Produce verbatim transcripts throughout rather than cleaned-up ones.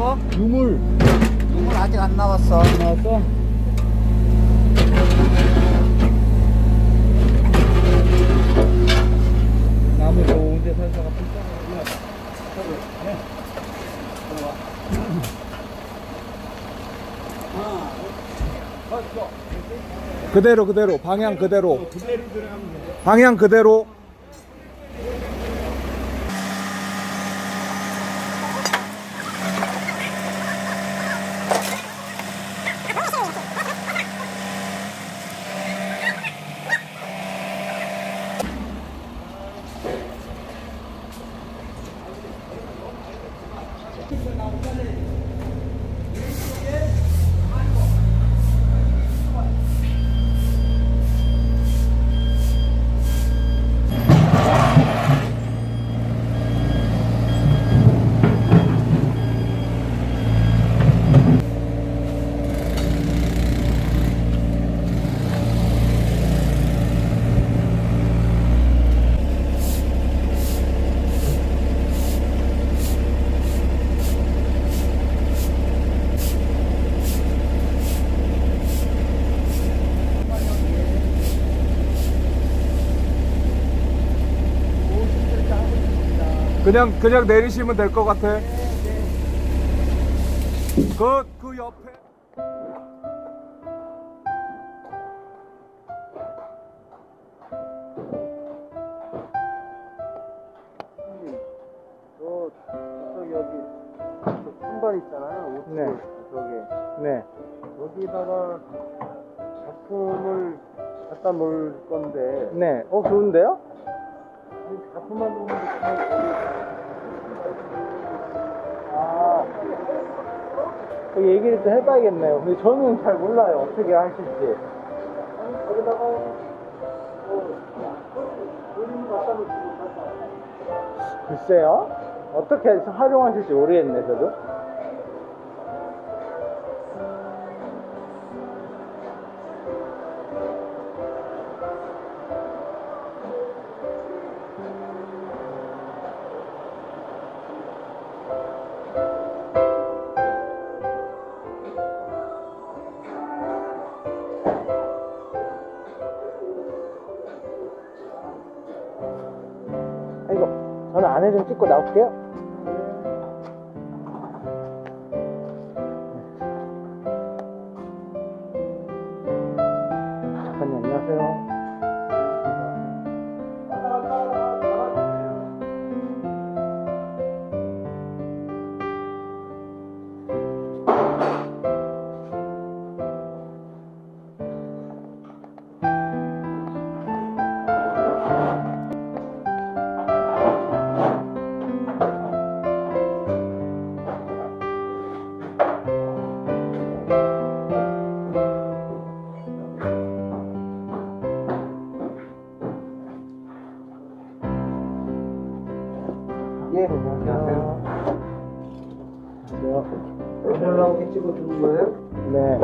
나왔어? 유물. 유물 아직 안 나왔어. 안 나왔어? 나무 좋은데 살사가 비싸네. 그대로 그대로 방향 그대로 방향 그대로. 그냥 그냥 내리시면 될 것 같아. 그, 그 옆에 저, 저기 여기 신발 있잖아요. 네. 저기. 네. 여기다가 작품을 갖다 놓을 건데. 네. 어 좋은데요? 작품만 놓으면 돼. 아, 그 얘기를 좀 해봐야겠네요. 근데 저는 잘 몰라요. 어떻게 하실지. 거기다가 뭐 그림 갖다 놓고 글쎄요. 어떻게 활용하실지 모르겠네, 저도. 아이고, 저는 안에 좀 찍고 나올게요. 작가님 안녕하세요. 예, 안녕하세요. 안녕하세요. 잘 나오게 찍어주는 거예요? 네.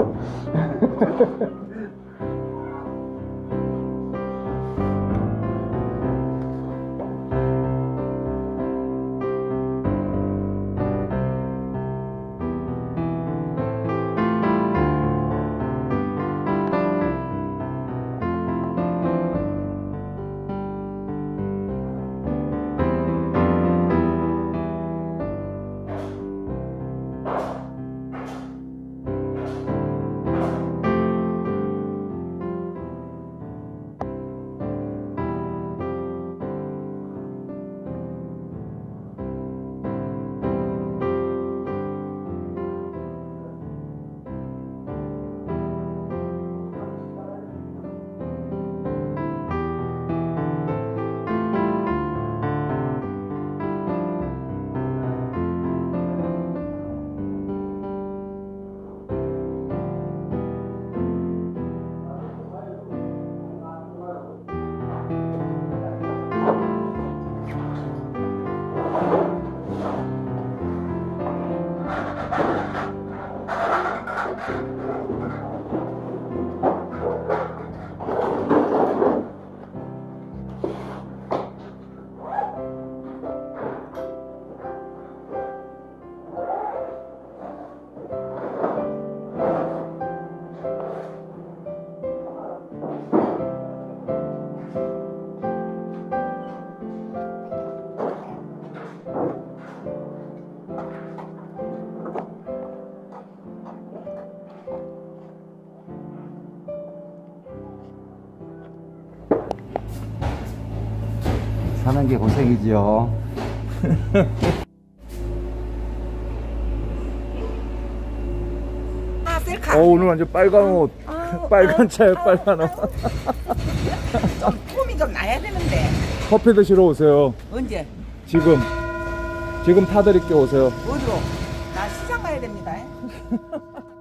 사는 게 고생이죠. 아, 셀카. 어, 오늘 완전 빨간 옷. 어, 빨간 어, 차에 어, 빨간 옷. 좀 폼이 좀 나야 되는데. 커피 드시러 오세요. 언제? 지금. 지금 타드릴게 오세요. 어디로? 나 시장 가야 됩니다.